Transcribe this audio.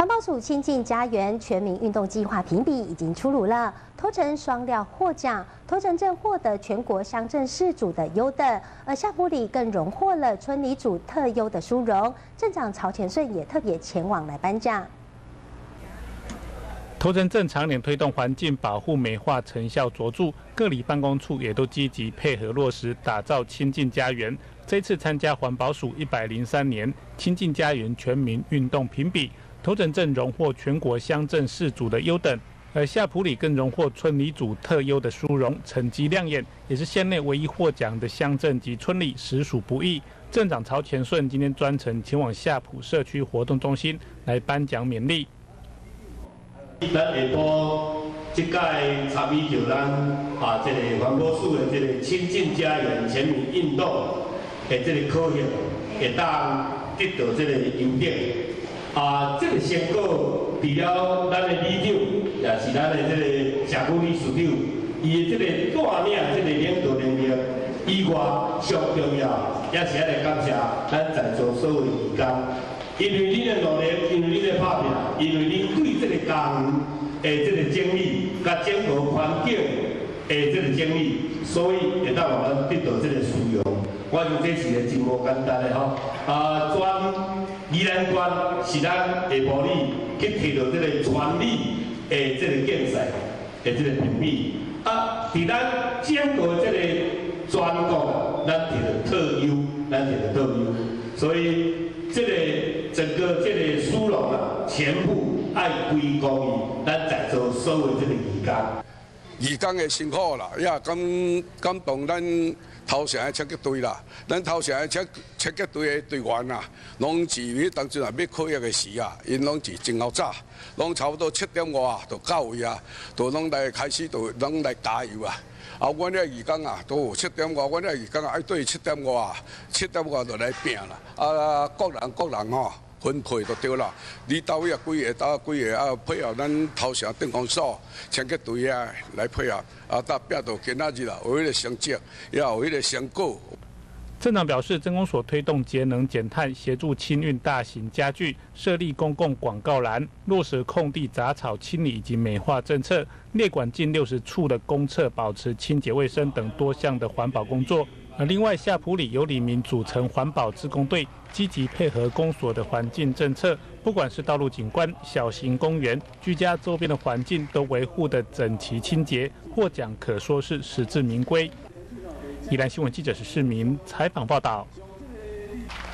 环保署亲近家园全民运动计划评比已经出炉了，头城双料获奖，头城镇获得全国乡镇市组的优等，而夏埔里更荣获了村里组特优的殊荣。镇长曹前顺也特别前往来颁奖。 头城镇常年推动环境保护美化成效卓著，各里办公处也都积极配合落实，打造亲近家园。这次参加环保署103年亲近家园全民运动评比，头城镇荣获全国乡镇市组的优等，而夏埔里更荣获村里组特优的殊荣，成绩亮眼，也是县内唯一获奖的乡镇及村里，实属不易。镇长曹前顺今天专程前往夏埔社区活动中心来颁奖勉励。 咱下晡这届参与着咱这个环保署的这个亲近家园全民运动的这个考核，会当得到这个优等。这个成果除了咱的里长，也是咱的这个社区理事长，伊的这个带领这个领导能力以外，上重要也是来感谢咱在座所有的义工。因为你的努力，因为你的拍拼，因为你对这个家园的这个整理，甲整个环境的这个整理，所以会当让咱得到这个殊荣。我想这是个真无简单的吼。全宜兰县是咱下晡里去摕到这个全里的这个竞赛的这个评比。伫咱整个这个全国咱摕到特优，咱摕到特优，所以。这个整个这个殊荣全部爱归功于咱在座所有这个义工。 义工的辛苦啦，也感动咱头城的射击队啦，咱头城的射击队的队员啊，拢是迄当阵要考验的时啊，因拢是真早，拢差不多7点外就到位啊，就拢来开始就拢来加油啊。阮遐义工啊，都有7点外，阮遐义工啊，爱对7点外就来拼啦。各人吼分配就对啦。你到位几个配合咱头城电工所射击队啊来配合，搭拼到今仔日啦，有迄个成绩，也有迄个成果。 镇长表示，镇公所推动节能减碳，协助清运大型家具，设立公共广告栏，落实空地杂草清理以及美化政策，列管近60处的公厕保持清洁卫生等多项的环保工作。而另外，夏埔里有里民组成环保志工队，积极配合公所的环境政策，不管是道路景观、小型公园、居家周边的环境，都维护得整齐清洁，获奖可说是实至名归。宜兰新闻记者是世民采访报道。